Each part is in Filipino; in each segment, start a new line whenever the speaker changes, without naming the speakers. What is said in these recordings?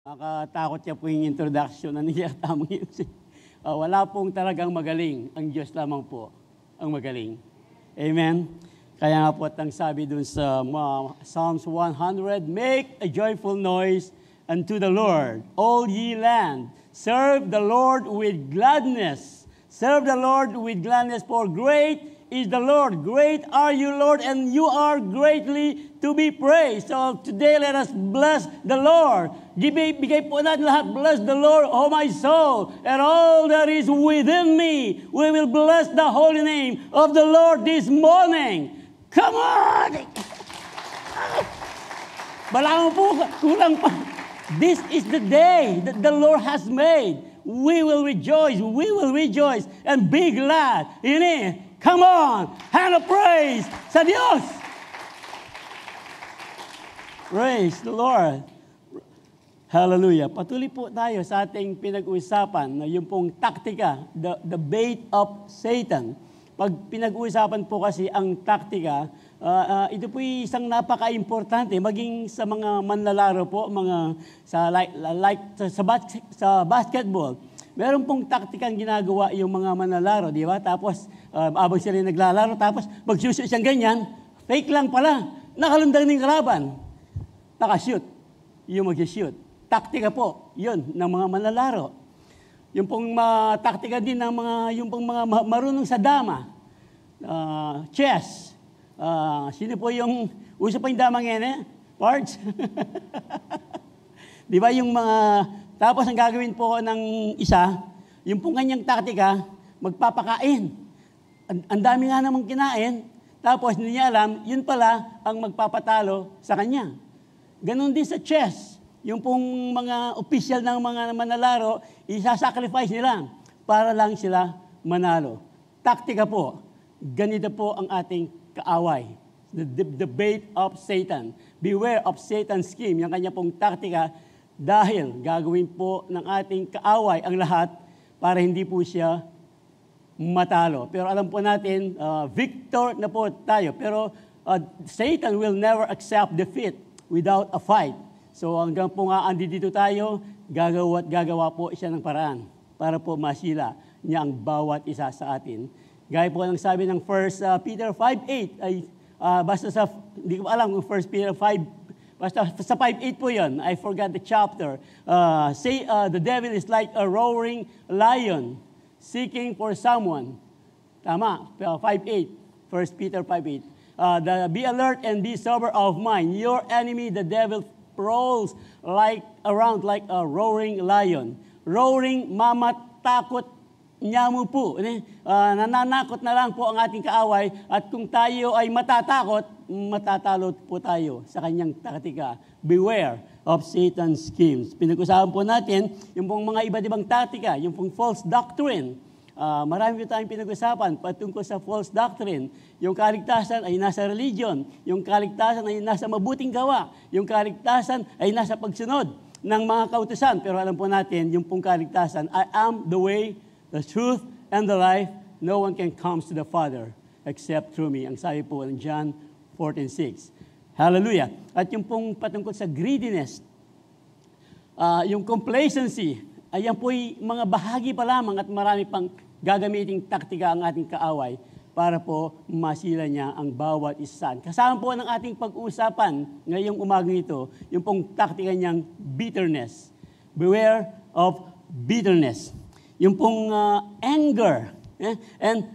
Nakatakot niya po yung introduction na niya tamang yun. Wala pong talagang magaling. Ang Diyos lamang po ang magaling. Amen? Kaya nga po ang sabi dun sa Psalms 100, make a joyful noise unto the Lord, all ye land. Serve the Lord with gladness. Serve the Lord with gladness, for great is the Lord. Great are you, Lord, and you are greatly to be praised. So today, let us bless the Lord. Bigay po natin lahat. Bless the Lord, oh my soul, and all that is within me. We will bless the holy name of the Lord this morning. Come on! Balangon po, kulang pa. This is the day that the Lord has made. We will rejoice and be glad in it. Come on, hand of praise sa Diyos. Praise the Lord. Hallelujah. Patuloy po tayo sa ating pinag-uusapan na yung pong taktika, the bait of Satan. Pag pinag-uusapan po kasi ang taktika, ito po isang napaka-importante, maging sa mga manlalaro po, mga sa basketball. Meron pong taktikang ginagawa yung mga manlalaro, di ba? Tapos, abang sila naglalaro, tapos magsushoot siyang ganyan, fake lang pala. Nakalundang ng kalaban. Nakashoot. Yung mag-shoot. Taktika po, yun, ng mga manlalaro. Yung pong taktika din ng yung pong mga marunong sa dama. Chess. Sino po yung, uso pa yung dama ngayon eh? Parts? Di ba yung mga, tapos ang gagawin po ng isa, yung pong kanyang taktika, magpapakain. Ang dami nga namang kinain, tapos hindi niya alam, yun pala ang magpapatalo sa kanya. Ganon din sa chess. Yung pong mga official ng mga manlalaro, isasacrifice nila para lang sila manalo. Taktika po. Ganito po ang ating kaaway. The bait of Satan. Beware of Satan's scheme. Yung kanya pong taktika, dahil gagawin po ng ating kaaway ang lahat para hindi po siya matalo. Pero alam po natin, victor na po tayo. Pero Satan will never accept defeat without a fight. So hanggang po nga andito tayo, gagawa po siya ng paraan para po masila niya ang bawat isa sa atin. Gaya po ng sabi ng 1 Peter 5:8, ay basta sa, hindi ko alam kung 1 Peter 5, basta sa 5:8 po yun, I forgot the chapter. The devil is like a roaring lion seeking for someone. Tama, 5:8, 1 Peter 5:8. Be alert and be sober of mind. Your enemy, the devil, prowls around like a roaring lion. Roaring, mamatakot niya mo po. Nananakot na lang po ang ating kaaway at kung tayo ay matatakot, matatalo po tayo sa kanyang taktika. Beware of Satan's schemes. Pinag-usapan po natin yung pong mga iba't ibang taktika, yung pong false doctrine. Marami po tayong pinag-usapan patungkol sa false doctrine. Yung kaligtasan ay nasa religion. Yung kaligtasan ay nasa mabuting gawa. Yung kaligtasan ay nasa pagsunod ng mga kautusan. Pero alam po natin, yung pong kaligtasan, I am the way, the truth, and the life. No one can come to the Father except through me. Ang sabi po ng John 14:6. Hallelujah. At yung pong patungkol sa greediness, yung complacency, ayan po'y mga bahagi pa lamang at marami pang gagamiting taktika ang ating kaaway para po masila niya ang bawat isa. Kasama po ng ating pag-uusapan ngayong umagang ito, yung pong taktika niyang bitterness. Beware of bitterness. Yung pong anger and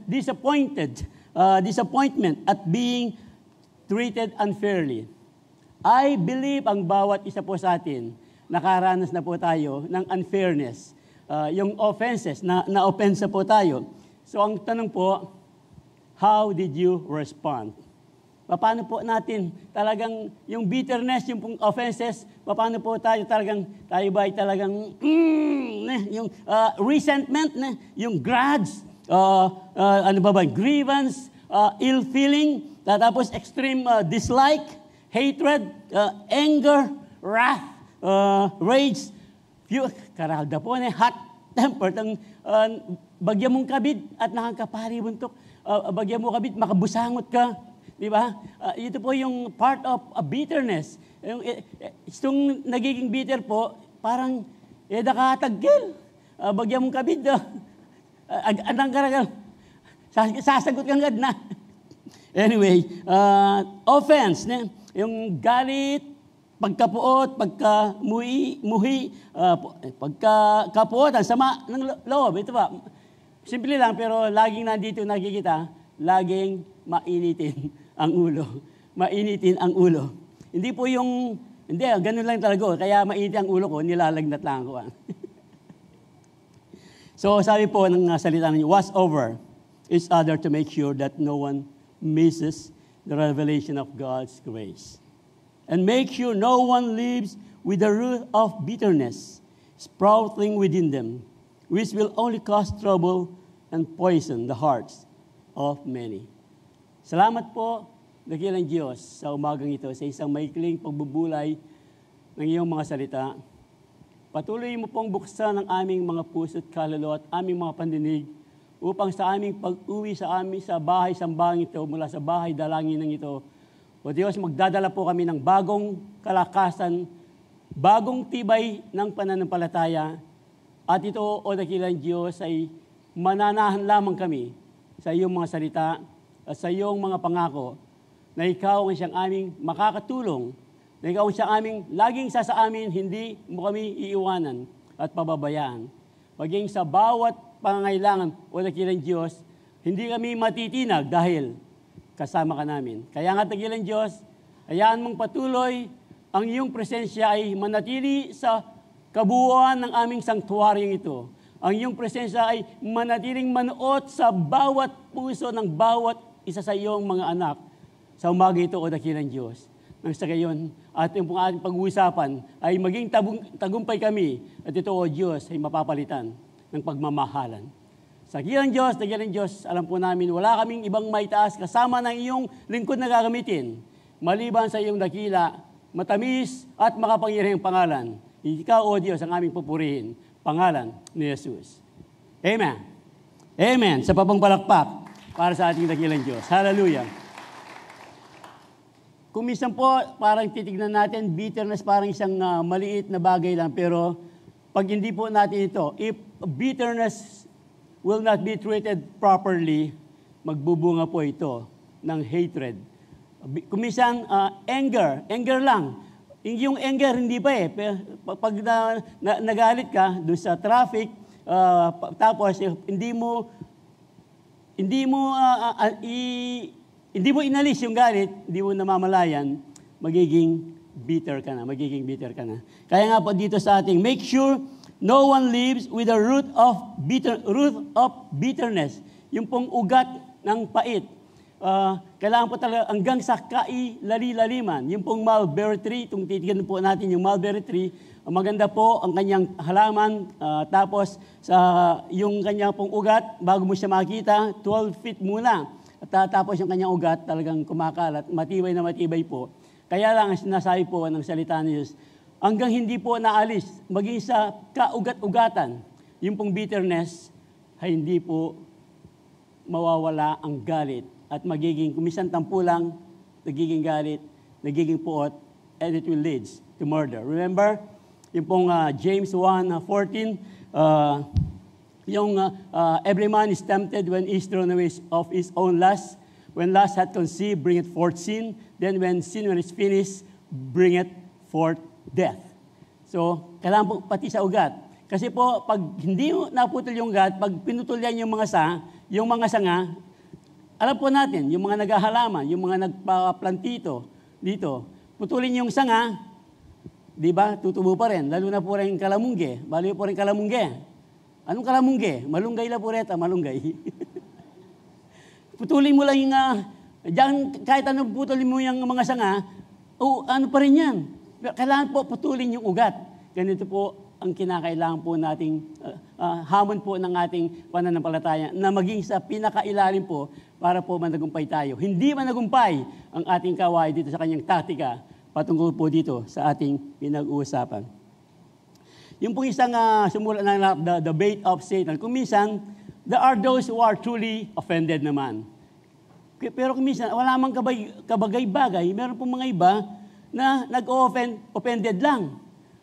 disappointment at being treated unfairly. I believe ang bawat isa po sa atin, nakaranas na po tayo ng unfairness. Yung offenses, na-offensa po tayo. So ang tanong po, how did you respond? Paano po natin talagang yung bitterness, yung pong offenses, paano po tayo ba ay talagang yung resentment, yung grudge, grievance, ill feeling, tapos extreme dislike, hatred, anger, wrath, rage, karalda po, hot temper, bagyan mong kabid at nakakaparibuntok, bagyan mo kabid, makabusangot ka, di ba? Ito po yung part of a bitterness. Itong nagiging bitter po, parang, nakatagkil. Bagyan mong kabid. Anang karagal. Sasagot kang agad na. Anyway, offense. Yung galit, pagkapuot, pagkakapuotan, sama ng loob. Ito ba? Simple lang, pero laging nandito nakikita, laging mainitin ang ulo. Mainitin ang ulo. Hindi, ganun lang talaga. Kaya mainitin ang ulo ko, nilalagnat lang ako. So, sabi po ng salita ninyo, watch over each other to make sure that no one misses the revelation of God's grace. And make sure no one lives with the root of bitterness sprouting within them, which will only cause trouble and poison the hearts of many. Salamat po, dakilang Diyos, sa umagang ito, sa isang maikling pagbubulay ng iyong mga salita. Patuloy mo pong buksan ang aming mga puso at kaluluwa at aming mga pandinig upang sa aming pag-uwi sa bahay sambahang ito, mula sa bahay dalangin ng ito, o Diyos, magdadala po kami ng bagong kalakasan, bagong tibay ng pananampalataya, at ito, o dakilang Diyos, ay mananahan lamang kami sa iyong mga salita at sa iyong mga pangako na ikaw ang siyang aming makakatulong, na ikaw ang siyang aming laging sasaamin, hindi mo kami iiwanan at pababayaan. Maging sa bawat pangangailangan, o dakilang Diyos, hindi kami matitinag dahil kasama ka namin. Kaya nga, dakilang Diyos, hayaan mong patuloy ang iyong presensya ay manatili sa kabuuan ng aming sanktuaryong ito. Ang iyong presensya ay manatiling manuot sa bawat puso ng bawat isa sa iyong mga anak sa umaga ito, o dakilang Diyos. Nang sa gayon, at yung ating pag-uusapan ay maging tagumpay kami, at ito, o Diyos, ay mapapalitan ng pagmamahalan. Sa dakilang Diyos, alam po namin, wala kaming ibang maitaas kasama ng iyong lingkod na gagamitin, maliban sa iyong dakila, matamis at makapangyarihang pangalan. Ikaw, o Diyos, ang aming pupurihin. Pangalan ni Jesus. Amen. Amen. Sa papangpalakpak para sa ating dakilang Diyos. Hallelujah. Kung minsan po, parang titignan natin, bitterness parang isang maliit na bagay lang. Pero pag hindi po natin ito, if bitterness will not be treated properly, magbubunga po ito ng hatred. Kung minsan, anger lang. Yung anger, hindi pa eh. Pag nagalit ka doon sa traffic, tapos hindi mo inalis yung galit, hindi mo namamalayan, magiging bitter ka na. Kaya nga po dito sa ating, make sure no one lives with the root of bitterness. Yung pong ugat ng pait. Kailangan po talaga hanggang sa kailali-laliman. Yung pong mulberry tree, itong titigan po natin yung mulberry tree, maganda po ang kanyang halaman, tapos yung kanyang pong ugat, bago mo siya makita, 12 feet muna. At tapos yung kanyang ugat talagang kumakalat, matibay na matibay po. Kaya lang ang sinasabi po ng salita ni Diyos, hanggang hindi po naalis, maging sa kaugat-ugatan, yung pong bitterness, ay hindi po mawawala ang galit. At magiging, kumisan tampo lang, nagiging galit, nagiging puot, and it will lead to murder. Remember, yung pong James 1:14, every man is tempted when he is thrown away of his own lust. When lust hath conceived, bring it forth sin. Then when sin is finished, bring it forth death. So, kailangan po pati sa ugat. Kasi po, pag hindi naputol yung ugat, pag pinutol yan yung mga sanga, alam po natin, yung mga naghahalaman, yung mga nagpa-plantito dito, putulin yung sanga, di ba, tutubo pa rin. Lalo na po rin kalamungge. Bali po rin kalamungge. Anong kalamungge? Malunggay la pureta, malunggay. Putulin mo lang yung, diyan, kahit anong putulin mo yung mga sanga, ano pa rin yan. Kailangan po putulin yung ugat. Ganito po ang kinakailangan po nating hamon po ng ating pananampalataya na maging sa pinakailalim po para po managumpay tayo. Hindi managumpay ang ating kaway dito sa kanyang taktika patungkol po dito sa ating pinag-uusapan. Yung pong isang sumula ng the bait of Satan. Kung minsan, there are those who are truly offended naman. Pero kung minsan, wala mang kabagay-bagay, meron pong mga iba na offended lang.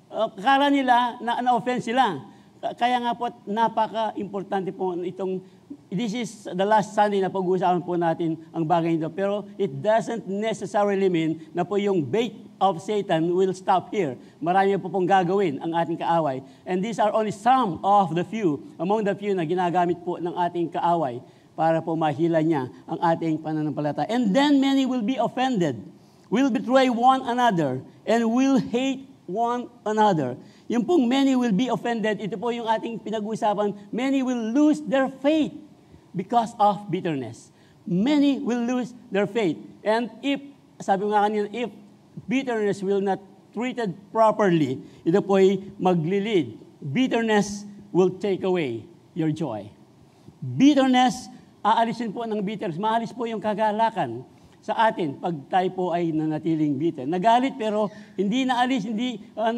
Akala nila na na-offense sila. Kaya nga po, napaka-importante po itong, this is the last Sunday na pag-uusapan po natin ang bagay nito. Pero it doesn't necessarily mean na po yung bait of Satan will stop here. Marami po pong gagawin ang ating kaaway. And these are only some of the few, among the few na ginagamit po ng ating kaaway para po mahila niya ang ating pananampalataya. And then many will be offended, will betray one another, and will hate one another. Yung pong many will be offended, ito po yung ating pinag-uusapan, many will lose their faith because of bitterness. Many will lose their faith. And if, sabi nga kanina, if bitterness will not treated properly, ito po ay maglilid. Bitterness will take away your joy. Bitterness, aalisin po ng bitterness. Maalis po yung kagalakan sa atin pag tayo po ay nanatiling bitter. Nagalit pero hindi naalis, hindi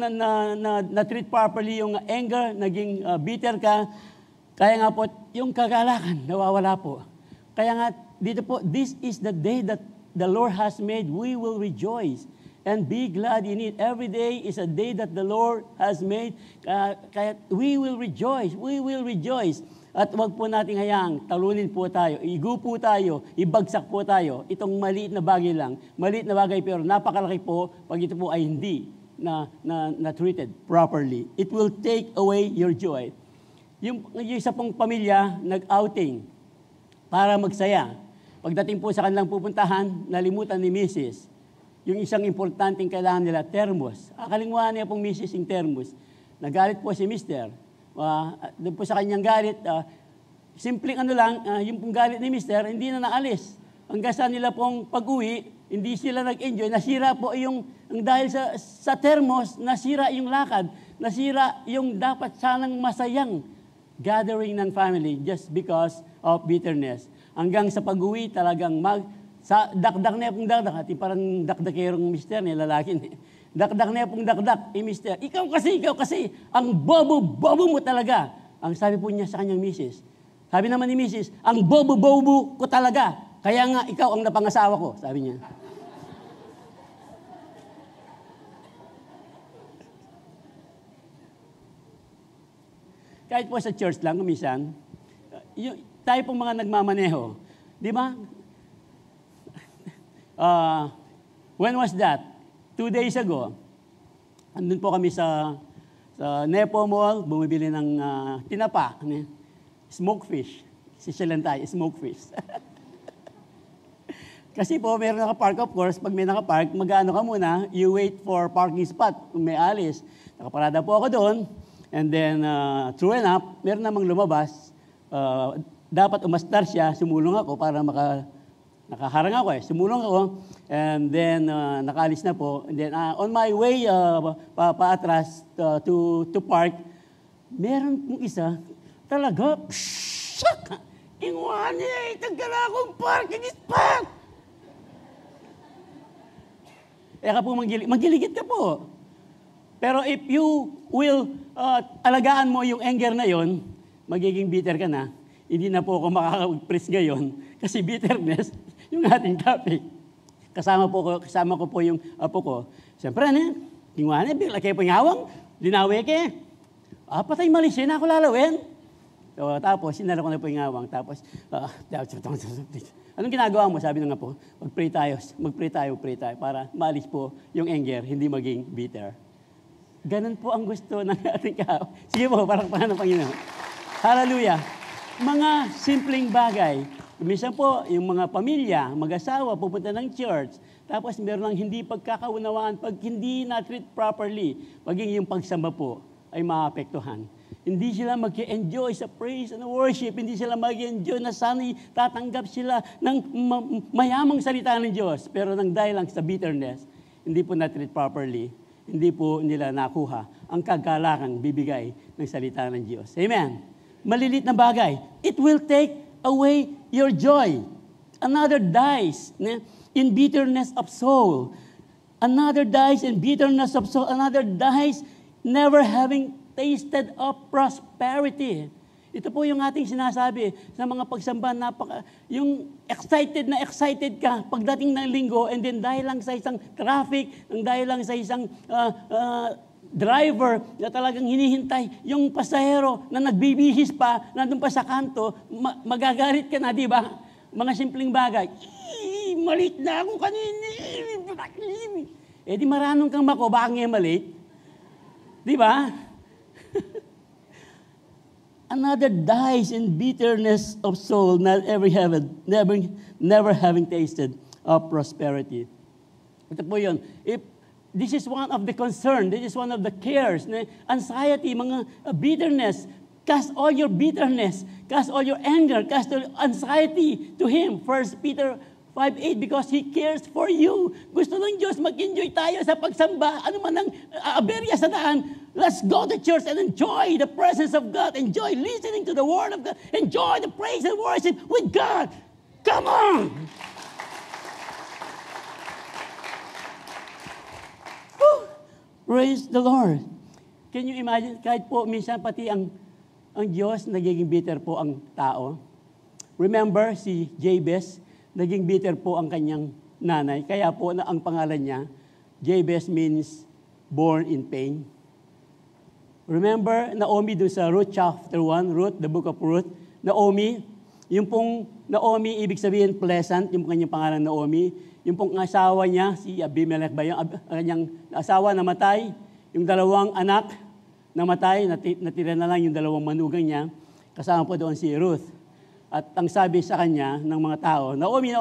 na-treat properly yung anger, naging bitter ka. Kaya nga po, yung kagalakan, nawawala po. Kaya nga, dito po, this is the day that the Lord has made. We will rejoice and be glad in it. Every day is a day that the Lord has made. Kaya we will rejoice. We will rejoice. At wag po nating hayaang talunin po tayo, igupo tayo, ibagsak po tayo. Itong maliit na bagay lang. Maliit na bagay pero napakalaki po pag ito po ay hindi na treated properly. It will take away your joy. Yung isa pong pamilya, nag-outing para magsaya. Pagdating po sa kanilang pupuntahan, nalimutan ni Mrs. yung isang importanteng kailangan nila, thermos. Akalingwahan niya pong Mrs. yung thermos. Nagalit po si Mr. Doon po sa kanyang galit, simpleng ano lang, yung pong galit ni Mr., hindi na naalis. Hanggang sa nila pong pag-uwi, hindi sila nag-enjoy. Nasira po yung dahil sa thermos, nasira yung lakad. Nasira yung dapat sanang masayang gathering ng family just because of bitterness. Hanggang sa pag-uwi, talagang sa dakdak na pong dakdak, at parang dakdakerong mister niya, lalaki niya. Dakdak na pong dakdak, mister, ikaw kasi, ang bobo mo talaga. Ang sabi po niya sa kanyang misis, sabi naman ni misis, ang bobo ko talaga, kaya nga ikaw ang napangasawa ko, sabi niya. Kahit po sa church lang, kumisan, tayo pong mga nagmamaneho, di ba? When was that? 2 days ago. Andun po kami sa Nepo Mall, bumibili ng tinapa, smoke fish. Sisyalan tayo, smoke fish. Kasi po, meron nakapark, of course, pag may nakapark, mag-ano ka muna, you wait for parking spot, kung may alis. Nakaparada po ako doon, and then, true enough, meron namang lumabas, dapat umastar siya, sumulong ako para nakaharang ako sumulong ako, and then nakaalis na po, and then on my way paatras to park, meron pong isa, talaga, ingwan niya, tagal akong parking spot. Ka po magiligit ka po. Pero if you will alagaan mo yung anger na yon, magiging bitter ka na. Hindi na po ako makaka-press ngayon kasi bitterness yung ating topic. Kasama ko po yung apo ko. Siyempre, tingwanan, bigla kayo pangawang, dinawi ke. Patay malis yun, ako lalawin. So, tapos, sinala ko na po yung awang. Tapos, anong ginagawa mo? Sabi ng apo, mag-pray tayo para maalis po yung anger, hindi maging bitter. Ganun po ang gusto ng ating kaaway. Sige po, parang paano Panginoon. Hallelujah. Mga simpleng bagay. Minsan po, yung mga pamilya, mag-asawa, pupunta ng church, tapos meron ng hindi pagkakaunawaan, pag hindi na-treat properly, maging yung pagsamba po ay maapektuhan. Hindi sila mag-enjoy sa praise and worship, hindi sila mag-enjoy na sana'y tatanggap sila ng mayamang salita ng Diyos. Pero nang dahil lang sa bitterness, hindi po na-treat properly, hindi po nila nakuha ang kagalakan bibigay ng salita ng Diyos. Amen. Malilit na bagay. It will take away your joy. Another dies in bitterness of soul. Another dies in bitterness of soul. Another dies never having tasted of prosperity. Ito po yung ating sinasabi sa mga pagsamba, yung excited ka pagdating ng linggo, and then dahil lang sa isang traffic, dahil lang sa isang driver na talagang hinihintay, yung pasahero na nagbibihis pa, nandun pa sa kanto, magagalit ka na, di ba? Mga simpleng bagay. Malit na ako kanina. Eh di maranong kang mako, baka ngayon malit. Di ba? Another dies in bitterness of soul, never having tasted of prosperity. Ito po yun. This is one of the concern, this is one of the cares, anxiety, mga bitterness. Cast all your bitterness, cast all your anger, cast all anxiety to Him. 1 Peter 5:8, because He cares for you. Gusto ng Diyos mag-enjoy tayo sa pagsamba. Ano man ang aberya sa daan, let's go to church and enjoy the presence of God. Enjoy listening to the Word of God. Enjoy the praise and worship with God. Come on! Praise the Lord. Can you imagine, kahit po minsan pati ang Diyos, nagiging bitter po ang tao. Remember, si Jabez, naging bitter po ang kanyang nanay. Kaya po na ang pangalan niya, Jabez means born in pain. Remember, Naomi doon sa Ruth chapter 1, Ruth, the book of Ruth. Naomi, yung pong Naomi, ibig sabihin pleasant, yung kanyang pangalan Naomi. Yung pong asawa niya, si Abimelech ba yung kanyang asawa namatay. Yung dalawang anak namatay, natira na lang yung dalawang manugang niya. Kasama po doon si Ruth. At ang sabi sa kanya ng mga tao, Naomi,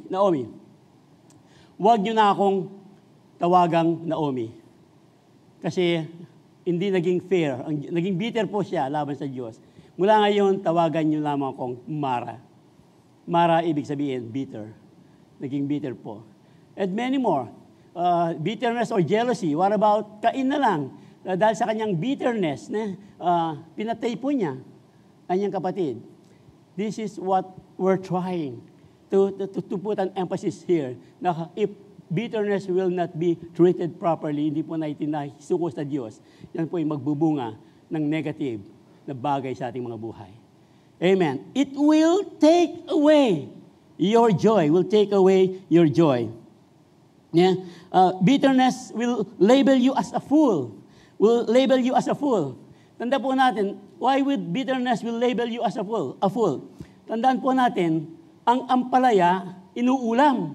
huwag niyo na akong tawagang Naomi. Kasi hindi naging fair. Naging bitter po siya laban sa Diyos. Mula ngayon, tawagan niyo lamang akong Mara. Mara, ibig sabihin, bitter. Naging bitter po. And many more. Bitterness or jealousy. What about Cain na lang? Dahil sa kanyang bitterness, pinatay po niya ang kanyang kapatid. This is what we're trying to put an emphasis here. Na if bitterness will not be treated properly, hindi po natin suko sa Diyos, yan po yung magbubunga ng negative na bagay sa ating mga buhay. Amen. It will take away your joy. Will take away your joy. Yeah? Bitterness will label you as a fool. Will label you as a fool. Tanda po natin, why would bitterness will label you as a fool? A fool. Tandaan po natin, ang ampalaya, inuulam.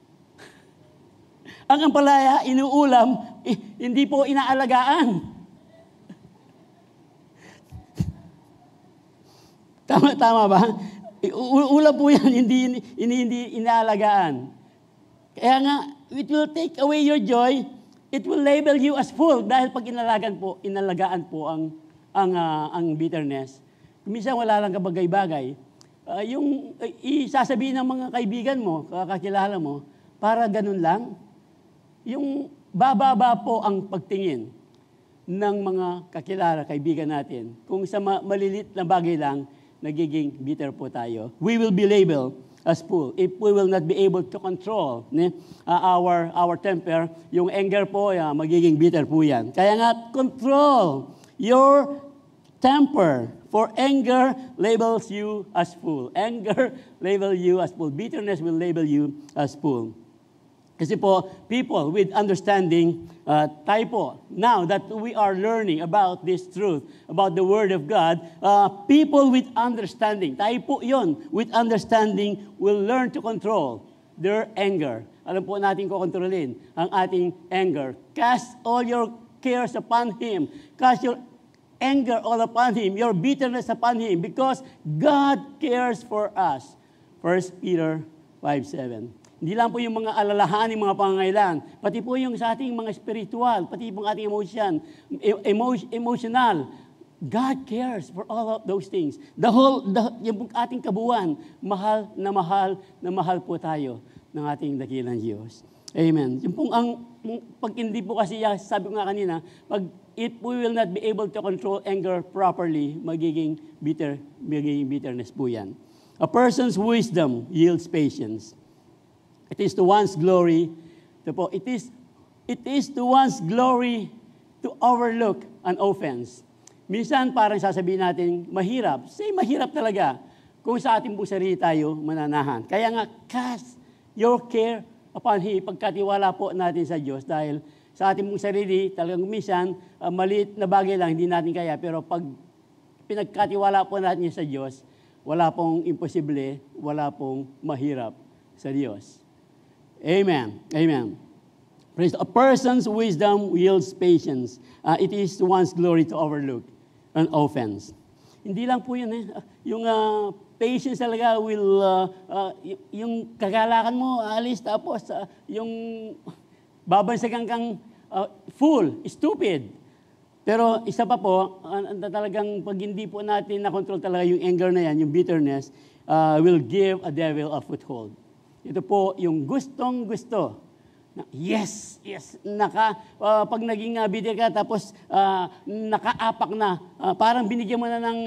Ang ampalaya, inuulam, hindi po inaalagaan. Tama ba? Ulam po yan, hindi inaalagaan. Kaya nga, it will take away your joy. It will label you as fool dahil pag inalagaan po ang bitterness. Minsan wala lang kabagay-bagay. Yung isasabihin ng mga kaibigan mo, kakakilala mo, para ganun lang. Yung bababa po ang pagtingin ng mga kakilala, kaibigan natin. Kung sa malilit na bagay lang, nagiging bitter po tayo. We will be labeled as fool if we will not be able to control our temper. Yung anger po, magiging bitter po yan. Kaya nga, control your temper. For anger labels you as fool. Anger labels you as fool. Bitterness will label you as fool. Kasi po, people with understanding, tayo po, now that we are learning about this truth, about the Word of God, people with understanding, tayo po yun, with understanding will learn to control their anger. Alam po natin kukontrolin ang ating anger. Cast all your cares upon Him. Cast your anger all upon Him, your bitterness upon Him, because God cares for us. 1 Peter 5:7. Hindi lang po yung mga alalahanin, mga pangangailangan, pati po yung sa ating mga spiritual, pati po ating emotional. God cares for all of those things. Yung ating kabuuan, mahal na mahal po tayo ng ating dakilang Diyos. Amen. Yung pong pag hindi po kasi, sabi ko nga kanina, if we will not be able to control anger properly, magiging bitterness po yan. A person's wisdom yields patience. It is to one's glory. It is to one's glory to overlook an offense. Minsan parang sasabihin natin, mahirap. Say, mahirap talaga kung sa ating po sarili tayo mananahan. Kaya nga, cast your care upon Him. Pagkatiwala po natin sa Diyos dahil sa ating mong sarili, talagang minsan, maliit na bagay lang, hindi natin kaya. Pero pag pinagkatiwala po natin sa Diyos, wala pong imposible, wala pong mahirap sa Diyos. Amen. Amen. Praise. A person's wisdom yields patience. It is one's glory to overlook an offense. Hindi lang po yun yung patience talaga will, yung kagalakan mo, alis, tapos yung babansagan kang fool, stupid. Pero isa pa po, talagang pag hindi po natin na-control talaga yung anger na yan, yung bitterness, will give a devil a foothold. Ito po yung gustong-gusto. Yes, pag naging bitter ka, tapos nakaapak na, parang binigyan mo na ng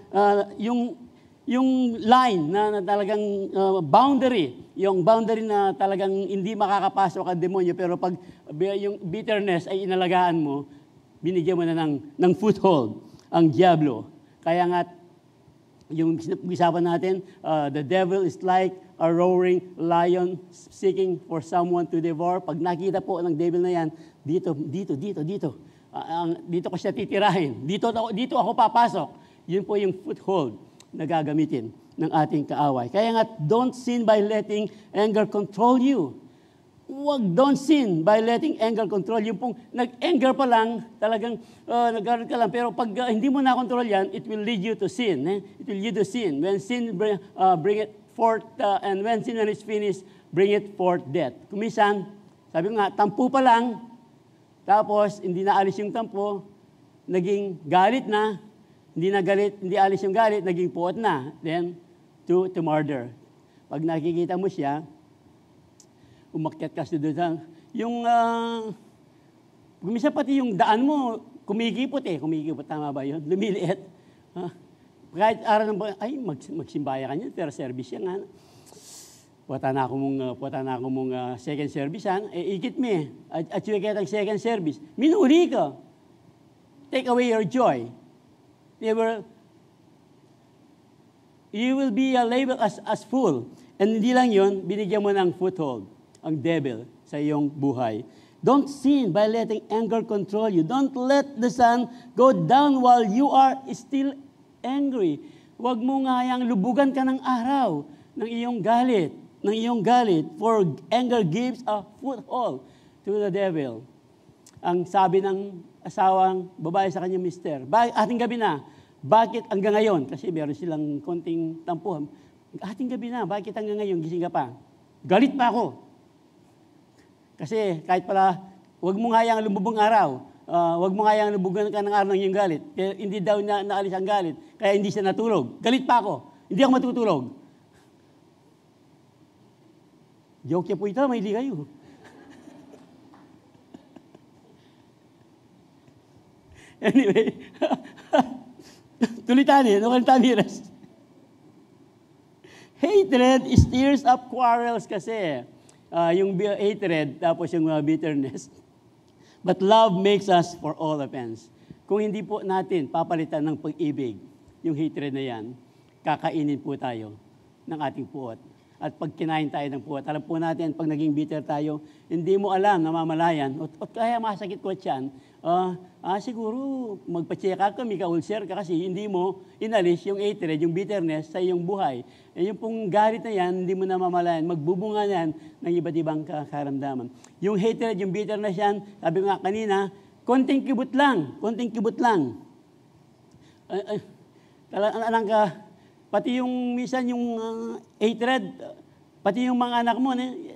yung line na talagang boundary, yung boundary na talagang hindi makakapasok ang demonyo, pero pag yung bitterness ay inalagaan mo, binigyan mo na ng foothold ang diablo. Kaya nga, yung usapan natin, the devil is like a roaring lion seeking for someone to devour. Pag nakita po ng devil na yan, dito. Dito ko siya titirahin. Dito ako papasok. Yun po yung foothold na gagamitin ng ating kaaway. Kaya nga, don't sin by letting anger control you. Don't sin by letting anger control. Yung pong nag-anger pa lang, talagang nag-anger ka lang. Pero pag hindi mo na-control yan, it will lead you to sin. It will lead you to sin. When sin bring it forth, and when sin is finished, bring it forth death. Kumisan, sabi ko nga, tampo pa lang, tapos hindi na alis yung tampo, naging galit na, hindi alis yung galit, naging puot na. Then, to murder. Pag nakikita mo siya, umakyat ka sa doon. Yung, minsan pati yung daan mo, kumikipot. Tama ba yun? Lumiliit. Kahit araw ng magsimbaya ka niya, pero service yan. Puwata na ako mong second service. Ikit me. At yung kitang second service. Minuri ka. Take away your joy. You will be labeled as fool. And hindi lang yun, binigyan mo ng foothold ang devil sa iyong buhay. Don't sin by letting anger control you. Don't let the sun go down while you are still angry. Huwag mo ngayang lubugan ka ng araw ng iyong galit. For anger gives a foothold to the devil. Ang sabi ng asawang babae sa kanyang mister, ating gabi na, bakit hanggang ngayon? Kasi meron silang konting tampuhan. Ating gabi na, bakit hanggang ngayon gising ka pa? Galit pa ako. Kasi kahit pala, huwag mo ngayang lumubong araw, huwag mo ngayang lubugan ka ng araw ng iyong galit. Kaya hindi daw naalis ang galit, kaya hindi siya natulog. Galit pa ako, hindi ako matutulog. Joke niya po ito, may hindi kayo. Anyway, tuloy tayo, no kan tamiras. Hatred stirs up quarrels kasi. Yung hatred, tapos yung bitterness. But love makes us for all offense. Kung hindi po natin papalitan ng pag-ibig, yung hatred na yan, kakainin po tayo ng ating puot. At pag kinain tayo ng puot, alam po natin, pag naging bitter tayo, hindi mo alam, namamalayan, o kaya masakit ko yan, siguro magpa-check up ka, may ka-ulcer ka kasi hindi mo inalis yung hatred, yung bitterness sa iyong buhay. Yung pong galit na yan, hindi mo namamalayan, magbubunga yan ng iba't ibang karamdaman. Yung hatred, yung bitterness yan, sabi ko nga kanina, konting kibot lang. Pati yung minsan yung hatred, pati yung mga anak mo,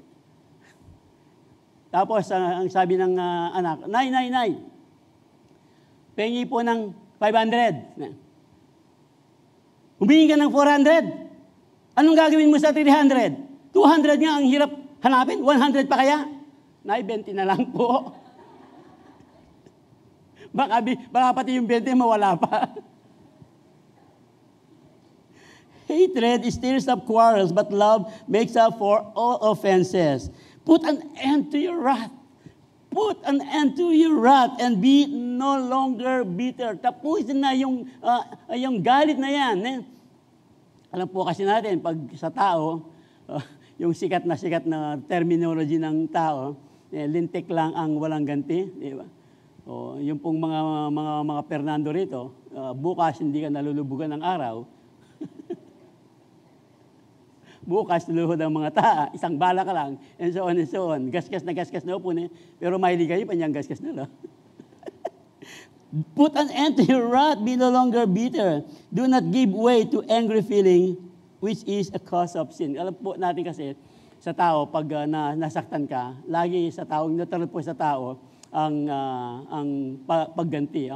tapos ang sabi ng anak, Nay, pengi po ng 500. Humingi ka ng 400. Anong gagawin mo sa 300? 200 nga, ang hirap hanapin. 100 pa kaya? Nay, 20 na lang po. Baka pati yung 20 mawala pa. Hatred stirs up quarrels, but love makes up for all offenses. Put an end to your wrath. And be no longer bitter. Tapusin na yung galit na yan. Alam po kasi natin, pag sa tao, yung sikat na terminology ng tao, lintik lang ang walang ganti, di ba? O, yung pong mga Fernando rito, bukas hindi ka nalulubugan ng araw. Bukas luluhod ang mga isang bala ka lang, and so on and so on. Gasgas na po, pero mahilig kayo, panyang gasgas na lang. Put an end to your wrath, be no longer bitter. Do not give way to angry feeling, which is a cause of sin. Alam po natin kasi, sa tao, pag nasaktan ka, lagi sa tao, natural po sa tao, ang pagganti.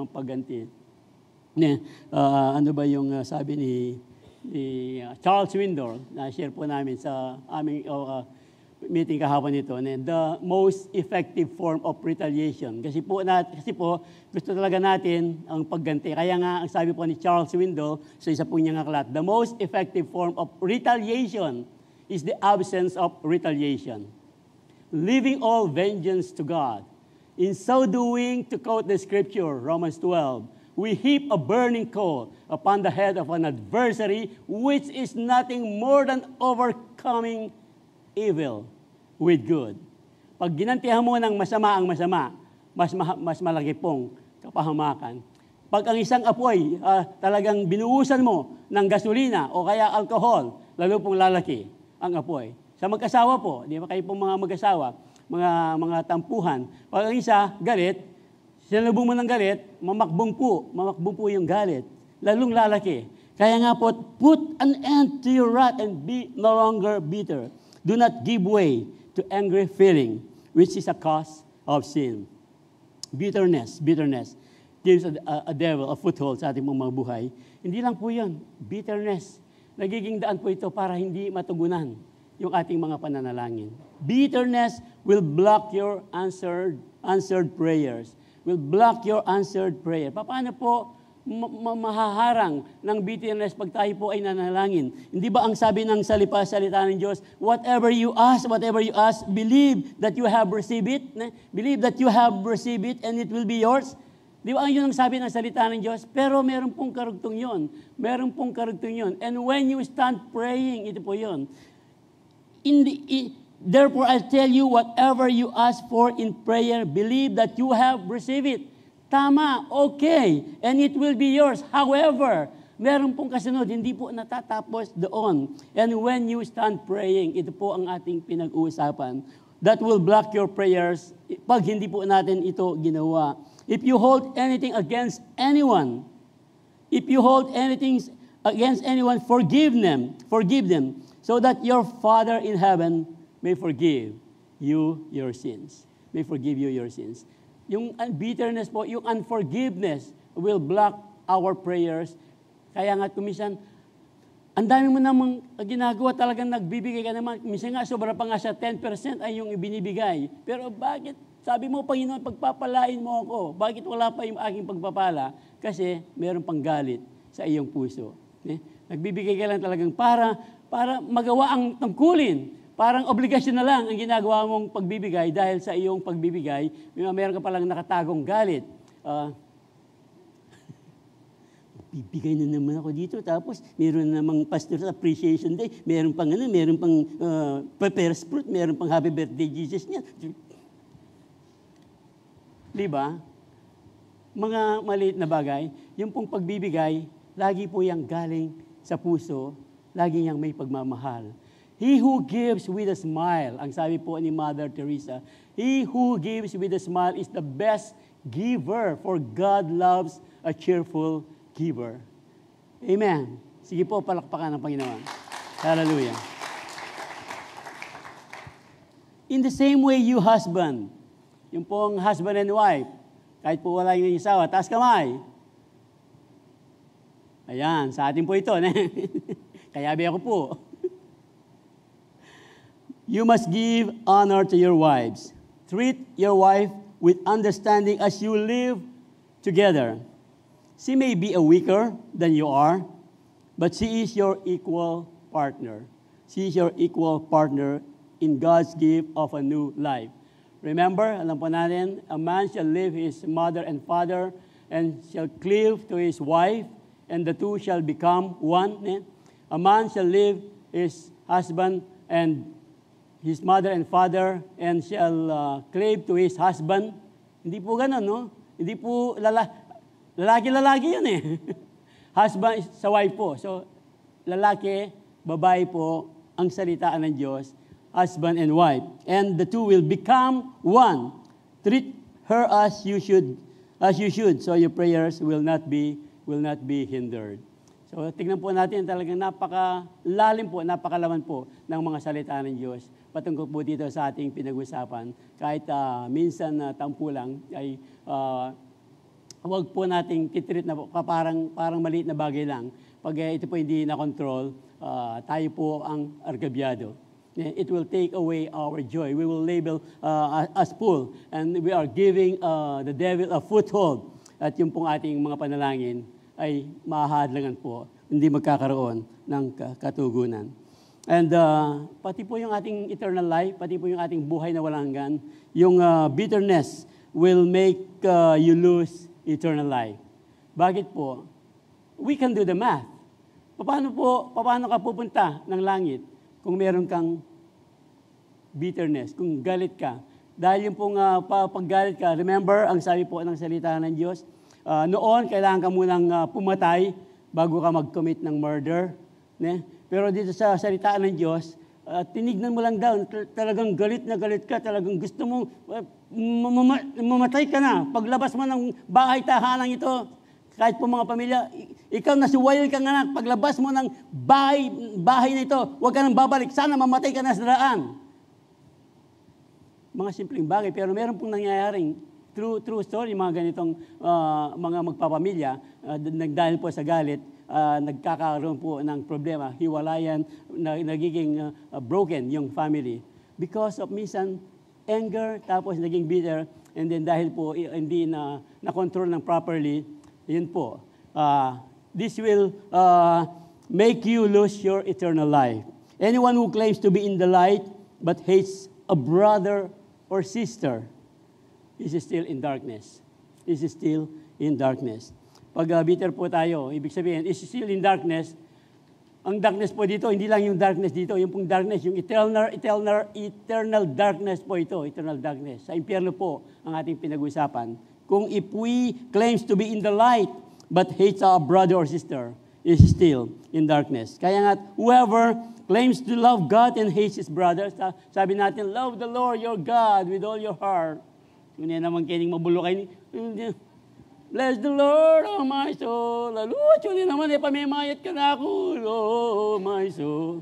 Ano ba yung sabi ni Charles Swindoll, na share po namin sa aming meeting kahapon nito, the most effective form of retaliation. Kasi po gusto talaga natin ang pagganti. Kaya nga, ang sabi po ni Charles Swindoll sa isa po niyang aklat, the most effective form of retaliation is the absence of retaliation. Leaving all vengeance to God. In so doing, to quote the scripture, Romans 12, we heap a burning coal upon the head of an adversary, which is nothing more than overcoming evil with good. Pag ginantihan mo ng masama ang masama, mas malaki pong kapahamakan. Pag ang isang apoy, talagang binuhusan mo ng gasolina o kaya alcohol, lalo pong lalaki ang apoy. Sa mag-asawa po, di ba kayo pong mga mag-asawa, mga tampuhan. Pag ang isa, galit, sinalubong mo ng galit, mamakbong po yung galit. Lalong lalaki. Kaya nga po, put an end to your wrath and be no longer bitter. Do not give way to angry feeling, which is a cause of sin. Bitterness gives a devil a foothold sa ating mga buhay. Hindi lang po yun, bitterness. Nagiging daan po ito para hindi matugunan yung ating mga pananalangin. Bitterness will block your answered prayers. Will block your answered prayer. Paano po mahaharang ng bitterness pag tayo po ay nanalangin? Hindi ba ang sabi ng salita ng Diyos, whatever you ask, believe that you have received it. Believe that you have received it and it will be yours. Di ba yun ang sabi ng salita ng Diyos? Pero meron pong karugtong yun. And when you stand praying, ito po yun. Therefore, I tell you, whatever you ask for in prayer, believe that you have received it. Tama, okay, and it will be yours. However, meron pong kasunod, hindi po natatapos doon. And when you stand praying, ito po ang ating pinag-uusapan. That will block your prayers pag hindi po natin ito ginawa. If you hold anything against anyone, forgive them, so that your Father in heaven may forgive you your sins. Yung bitterness po, yung unforgiveness will block our prayers. Kaya nga kumisan, ang dami mo namang ginagawa, talagang nagbibigay ka naman. Minsan nga, sobra pa nga sa 10% ay yung ibinibigay. Pero bakit? Sabi mo, Panginoon, pagpapalain mo ako. Bakit wala pa yung aking pagpapala? Kasi meron pang galit sa iyong puso. Nagbibigay ka lang talagang para magawa ang tungkulin. Parang obligasyon na lang ang ginagawa mong pagbibigay dahil sa iyong pagbibigay, meron ka palang nakatagong galit. Bibigay na naman ako dito, tapos meron namang Pastor Appreciation Day, meron pang Prepares Fruit, meron pang Happy Birthday Jesus niya. Diba? Mga maliit na bagay, yung pong pagbibigay, lagi po yung galing sa puso, lagi yung may pagmamahal. He who gives with a smile, ang sabi po ni Mother Teresa, he who gives with a smile is the best giver, for God loves a cheerful giver. Amen. Sige po, palakpakan ng Panginoon. Hallelujah. In the same way, you husband, yung pong husband and wife, kahit po wala yung isawa, taas kamay. Ayan, sa atin po ito. Kaya ako po. You must give honor to your wives. Treat your wife with understanding as you live together. She may be a weaker than you are, but she is your equal partner. She is your equal partner in God's gift of a new life. Remember, alam po natin, a man shall leave his mother and father and shall cleave to his wife, and the two shall become one. A man shall leave his husband and his mother and father, and shall cleave to his husband. Hindi po ganun, no? Hindi po lalaki yun eh. Husband sa wife po. So, lalaki, babae po, ang salitaan ng Diyos, husband and wife. And the two will become one. Treat her as you should, so your prayers will not be hindered. So, tingnan po natin, talagang napakalalim po, napakalaman po ng mga salita ng Diyos. Patungkol po dito sa ating pinag-usapan. Kahit minsan tampo lang, ay huwag po nating titreat na parang maliit na bagay lang. Pag ito po hindi na-control, tayo po ang argabyado. It will take away our joy. We will label as full. And we are giving the devil a foothold. At yung pong ating mga panalangin ay mahahadlangan po, hindi magkakaroon ng katugunan. And pati po yung ating eternal life, pati po yung ating buhay na walang hanggan, yung bitterness will make you lose eternal life. Bakit po? We can do the math. Paano ka pupunta ng langit kung meron kang bitterness, kung galit ka? Dahil yung pong paggalit ka, remember, ang sabi po ng salita ng Diyos, noon, kailangan ka munang pumatay bago ka mag-commit ng murder. Ne? Pero dito sa salita ng Diyos, tinignan mo lang daw, talagang galit na galit ka, talagang gusto mo, mamatay ka na. Paglabas mo ng bahay tahanan ito, kahit po mga pamilya, ikaw nasuwail ka nga na, paglabas mo ng bahay na ito, huwag ka nang babalik, sana mamatay ka na sa daan. Mga simpleng bagay, pero meron pong nangyayaring true story, mga ganitong mga magpapamilya, dahil po sa galit, nagkakaroon po ng problema, hiwalayan, nagiging broken yung family. Because of minsan anger, tapos naging bitter, and then dahil po hindi na-control ng properly, yun po. This will make you lose your eternal life. Anyone who claims to be in the light but hates a brother or sister is still in darkness. Is still in darkness. Pag bitter po tayo, ibig sabihin, is still in darkness. Ang darkness po dito, hindi lang yung darkness dito, yung pong darkness, yung eternal darkness po ito, eternal darkness. Sa impyerno po ang ating pinag-usapan. Kung if we claims to be in the light, but hates our brother or sister, is still in darkness. Kaya nga, whoever claims to love God and hates his brother, sabi natin, love the Lord your God with all your heart. Hindi naman kining mabulukay. Bless the Lord, oh my soul. Lalut, yun naman, pamimayat ka na ako, oh my soul.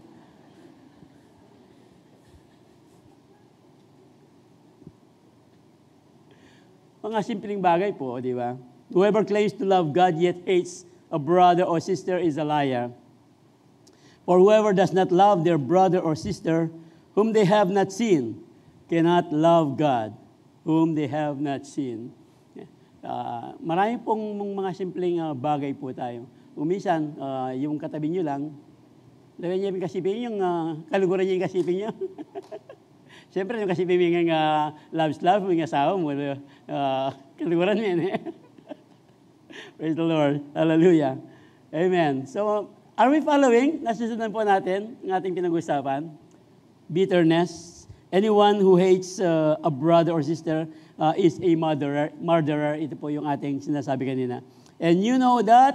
Mga simpleng bagay po, di ba? Whoever claims to love God yet hates a brother or sister is a liar. For whoever does not love their brother or sister, whom they have not seen, cannot love God, whom they have not seen. Marami pong mga simpleng bagay po tayo. Umisan, yung katabi nyo lang, lagyan niya yung kasipin, yung kaluguran niya yung kasipin niya. Siyempre, yung kasipin mo yung love's love, yung asawa mo, kaluguran niya. Praise the Lord. Hallelujah. Amen. So, are we following? Nasusundan po natin ang ating pinag-usapan. Bitterness. Anyone who hates a brother or sister is a murderer. Ito po yung ating sinasabi kanina. And you know that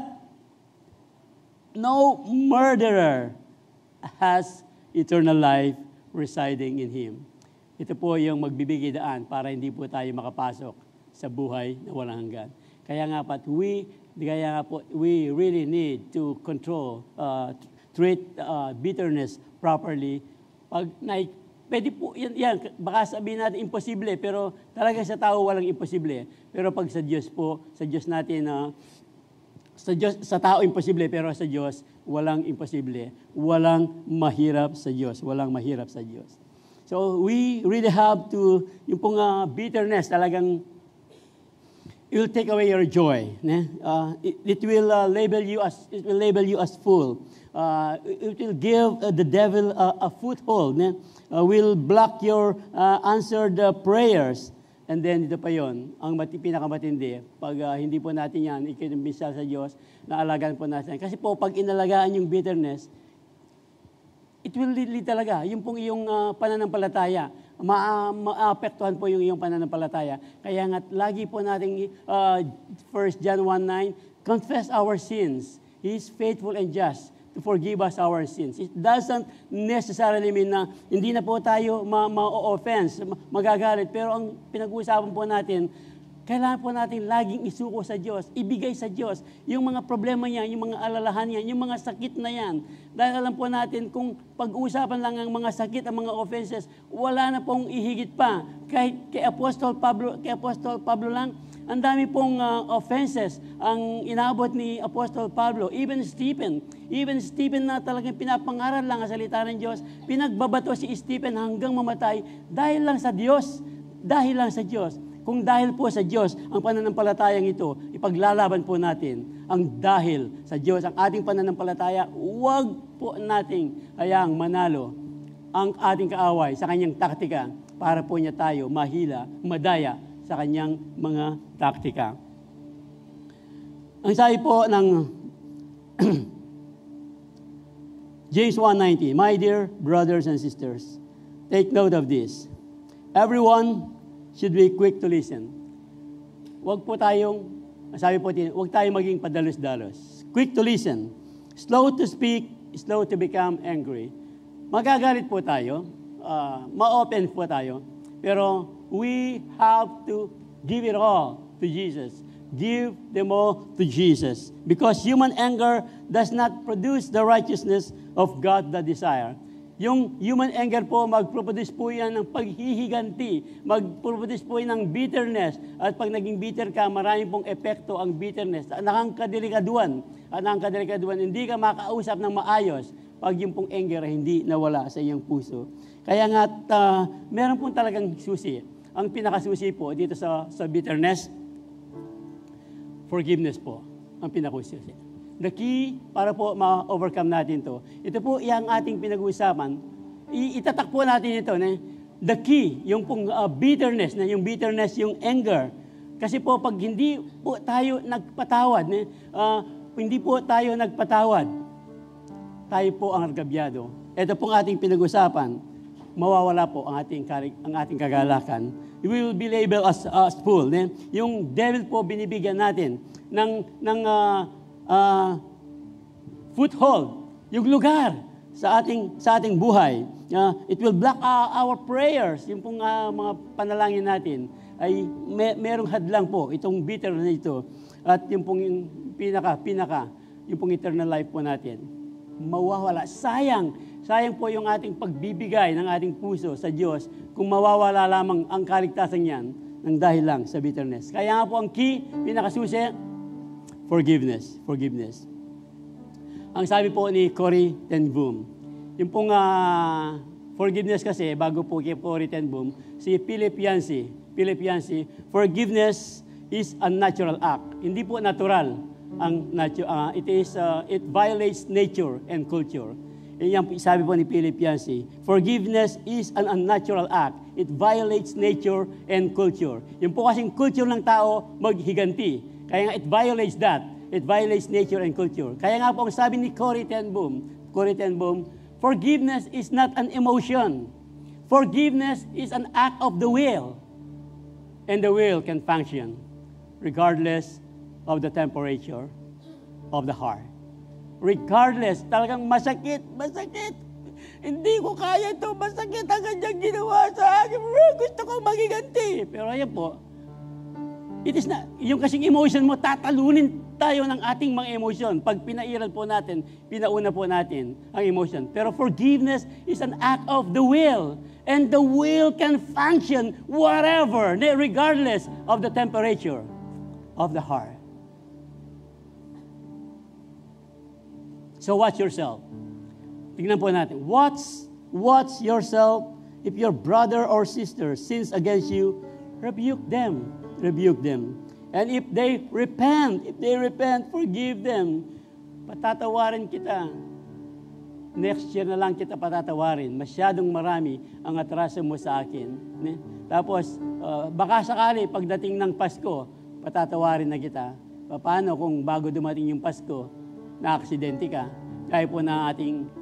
no murderer has eternal life residing in him. Ito po yung magbibigay daan para hindi po tayo makapasok sa buhay na walang hanggan. Kaya nga we really need to control, treat bitterness properly. Pwede po, yan, baka sabihin natin imposible, pero talaga sa tao walang imposible. Pero pag sa Diyos po, sa Diyos natin, sa tao imposible, pero sa Diyos walang imposible. Walang mahirap sa Diyos. Walang mahirap sa Diyos. So we really have to, yung pong bitterness, talagang it will take away your joy. It will label you as full. It will give the devil a foothold. Will block your answered prayers. And then ito pa yon, ang pinakamatindi. Pag hindi po natin yan, ikinumbisa sa Diyos, na alagaan po natin. Kasi po, pag inalagaan yung bitterness, it will lead talaga. Yung pong iyong pananampalataya, maapektuhan po yung iyong pananampalataya. Kaya nga, lagi po nating 1 John 1:9, confess our sins. He is faithful and just to forgive us our sins. It doesn't necessarily mean na hindi na po tayo ma-offense, magagalit. Pero ang pinag-uusapan po natin, kailangan po natin laging isuko sa Diyos, ibigay sa Diyos yung mga problema niya, yung mga alalahan niya, yung mga sakit na yan. Dahil alam po natin kung pag-uusapan lang ang mga sakit, ang mga offenses, wala na pong ihigit pa. Kahit kay Apostol Pablo lang, ang dami pong offenses ang inaabot ni Apostol Pablo. Even Stephen na talagang pinapangaral lang ang salita ng Diyos, pinagbabato si Stephen hanggang mamatay dahil lang sa Diyos. Dahil lang sa Diyos. Kung dahil po sa Diyos ang pananampalatayang ito, ipaglalaban po natin ang dahil sa Diyos. Ang ating pananampalataya, huwag po nating hayaang manalo ang ating kaaway sa kanyang taktika para po niya tayo madaya sa kanyang mga taktika. Ang sabi po ng James 1:19, my dear brothers and sisters, take note of this. Everyone should be quick to listen. Huwag po tayong, sabi po din, huwag tayong maging padalos-dalos. Quick to listen. Slow to speak, slow to become angry. Magagalit po tayo, ma-open po tayo, pero we have to give it all to Jesus. Give them all to Jesus. Because human anger does not produce the righteousness of God that desire. Yung human anger po, mag-produce po yan ng paghihiganti. Mag-produce po yan ng bitterness. At pag naging bitter ka, marami pong epekto ang bitterness. Nakangkadelikaduan. Hindi ka makausap ng maayos pag yung pong anger hindi nawala sa iyong puso. Kaya nga, meron pong talagang susi. Ang pinakasusi po dito sa bitterness, forgiveness po. Ang pinakasusi. The key para po ma-overcome natin to. Ito po yung ating pinag-uusapan. Itatakpo natin ito. The key, yung pong bitterness, yung bitterness, yung anger. Kasi po pag hindi po tayo nagpatawad, hindi po tayo nagpatawad, tayo po ang nagabyado. Ito pong ating pinag-usapan, mawawala po ang ating kagalakan. We will be labeled as fool. Yung devil po binibigyan natin ng foothold, yung lugar sa ating buhay. It will block our prayers. Yung pong mga panalangin natin ay merong hadlang po itong bitter na ito. At yung pong pinaka, yung pong eternal life po natin. Mawawala. Sayang po yung ating pagbibigay ng ating puso sa Diyos kung mawawala lamang ang kaligtasan niyan ng dahil lang sa bitterness. Kaya nga po ang key, pinakasusi, Forgiveness. Ang sabi po ni Corrie ten Boom, yung pong forgiveness kasi, bago po kay Corrie ten Boom, si Philip Yancey, forgiveness is a natural act. Hindi po natural. It violates nature and culture. Yan sabi po ni Philip Yancey, forgiveness is an unnatural act. It violates nature and culture. Yung po kasing culture ng tao, maghiganti. Kaya nga, it violates that. It violates nature and culture. Kaya nga po, ang sabi ni Corrie ten Boom, forgiveness is not an emotion. Forgiveness is an act of the will. And the will can function regardless of the temperature of the heart. Regardless, talagang masakit. Hindi ko kaya ito, masakit ang kanyang ginawa sa akin. Gusto ko magiganti. Pero ayan po, it is not, yung kasing emotion mo, tatalunin tayo ng ating mga emotion. Pag pinairal po natin, pinauna po natin ang emotion. Pero forgiveness is an act of the will. And the will can function whatever, regardless of the temperature of the heart. So watch yourself. Tingnan po natin. Watch yourself. If your brother or sister sins against you, rebuke them. And if they repent, forgive them. Patatawarin kita. Next year na lang kita patatawarin. Masyadong marami ang atraso mo sa akin. Tapos, baka sakali pagdating ng Pasko, patatawarin na kita. Paano kung bago dumating yung Pasko, na-aksidente ka? Kaya po na ating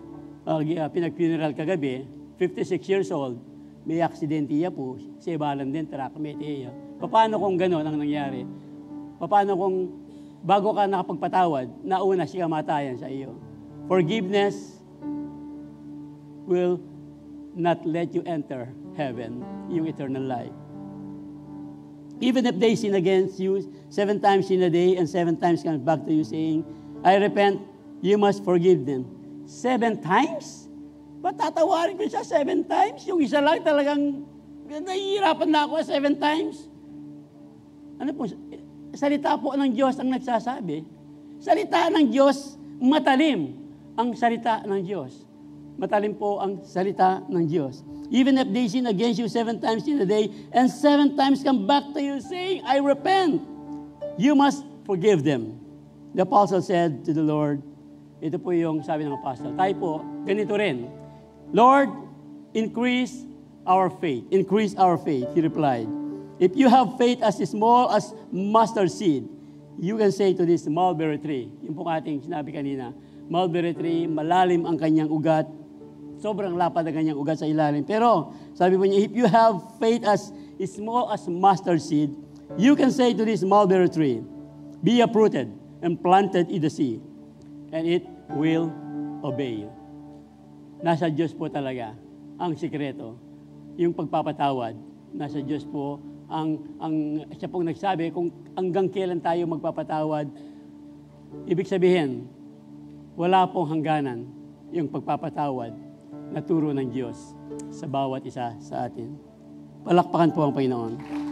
pinag-funeral kagabi, 56 years old, may aksidente niya po, si Ebalan din, truck, may tiya. Paano kung gano'n ang nangyari? Paano kung bago ka nakapagpatawad, nauna siya kamatayan sa iyo? Forgiveness will not let you enter heaven, yung eternal life. Even if they sin against you 7 times in a day and 7 times comes back to you saying, I repent, you must forgive them. 7 times? Ba't tatawarin ko siya 7 times? Yung isa lang talagang, nahihirapan na ako 7 times. Ano po, salita po ng Diyos ang nagsasabi. Salita ng Diyos, matalim ang salita ng Diyos. Matalim po ang salita ng Diyos. Even if they sin against you 7 times in a day, and 7 times come back to you saying, I repent, you must forgive them. The apostle said to the Lord, ito po yung sabi ng apostle, tayo po, ganito rin, Lord, increase our faith. Increase our faith, he replied. If you have faith as small as mustard seed, you can say to this mulberry tree, yung po ating sinabi kanina, mulberry tree, malalim ang kanyang ugat, sobrang lapad ang kanyang ugat sa ilalim. Pero, sabi po niya, if you have faith as small as mustard seed, you can say to this mulberry tree, be uprooted and planted in the sea, and it will obey you. Nasa Diyos po talaga ang sikreto. Yung pagpapatawad, nasa Diyos po siya pong nagsabi kung hanggang kailan tayo magpapatawad. Ibig sabihin, wala pong hangganan yung pagpapatawad na turo ng Diyos sa bawat isa sa atin. Palakpakan po ang Panginoon.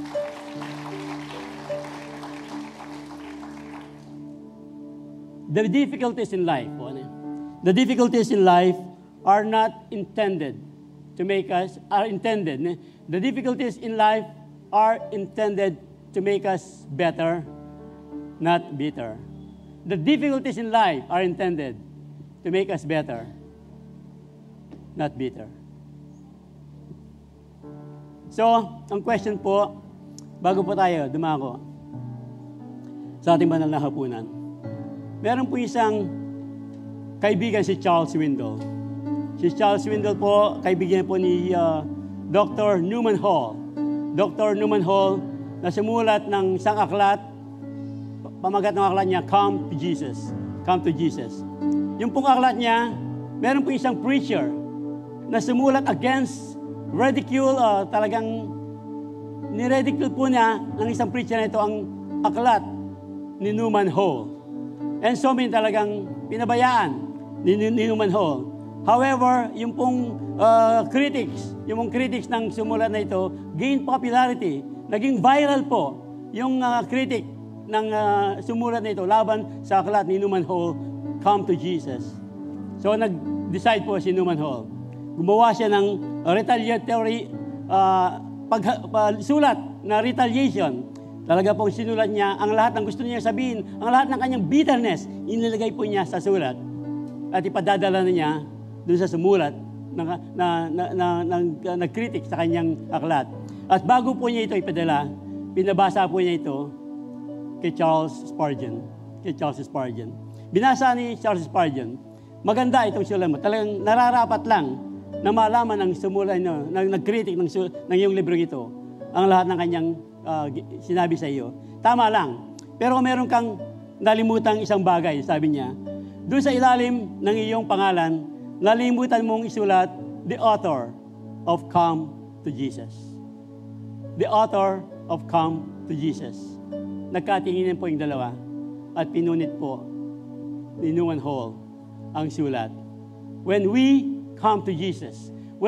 The difficulties in life, the difficulties in life are not intended to make us, the difficulties in life are intended to make us better, not bitter. The difficulties in life are intended to make us better, not bitter. So, ang question po, bago po tayo dumako sa ating banal na hapunan, meron po isang kaibigan si Charles Swindoll. Si Charles Swindoll po, kaibigan po ni Dr. Newman Hall. Dr. Newman Hall na sumulat ng isang aklat, pamagat ng aklat niya, Come to Jesus. Come to Jesus. Yung pong aklat niya, meron po isang preacher na sumulat against ridicule, talagang niridicule po niya ng isang preacher na ito ang aklat ni Newman Hall. And so many talagang pinabayaan ni Newman Hall. However, yung pong critics ng sumulat na ito gained popularity. Naging viral po yung critic ng sumulat na ito laban sa aklat ni Newman Hall, Come to Jesus. So nag-decide po si Newman Hall. Gumawa siya ng retaliatory sulat na retaliation. Talaga pong sinulat niya ang lahat ng gusto niya sabihin, ang lahat ng kanyang bitterness, inilagay po niya sa sulat. At ipadadala na niya doon sa sumulat na nag-critic sa kanyang aklat. At bago po niya ito ipadala, pinabasa po niya ito kay Charles Spurgeon. Binasa ni Charles Spurgeon. Maganda itong sulat mo. Talagang nararapat lang na malaman ng sumulat nag-critic ng iyong libro ito ang lahat ng kanyang sinabi sa iyo. Tama lang. Pero kung meron kang nalimutang isang bagay, sabi niya, doon sa ilalim ng iyong pangalan, nalimutan mong isulat, the author of Come to Jesus. The author of Come to Jesus. Nagkatinginan po yung dalawa at pinunit po ni Newman Hall ang sulat. When we come to Jesus,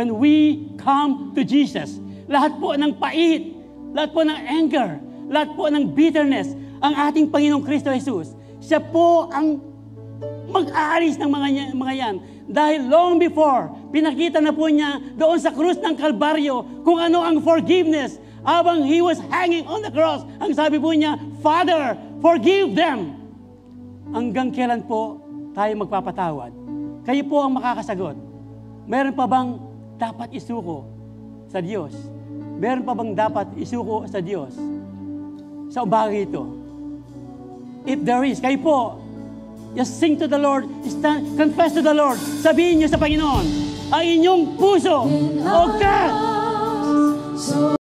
lahat po ng pait, lahat po ng anger, lahat po ng bitterness, ang ating Panginoong Kristo Jesus, siya po ang mag-aalis ng mga yan. Dahil long before, pinakita na po niya doon sa krus ng Kalbaryo kung ano ang forgiveness. Habang He was hanging on the cross, ang sabi po niya, Father, forgive them. Hanggang kailan po tayo magpapatawad? Kayo po ang makakasagot. Meron pa bang dapat isuko sa Diyos? Meron pa bang dapat isuko sa Diyos? Sa bagay ito. If there is, kayo po, just sing to the Lord, confess to the Lord. Sabihin niyo sa Panginoon, ang inyong puso, O God,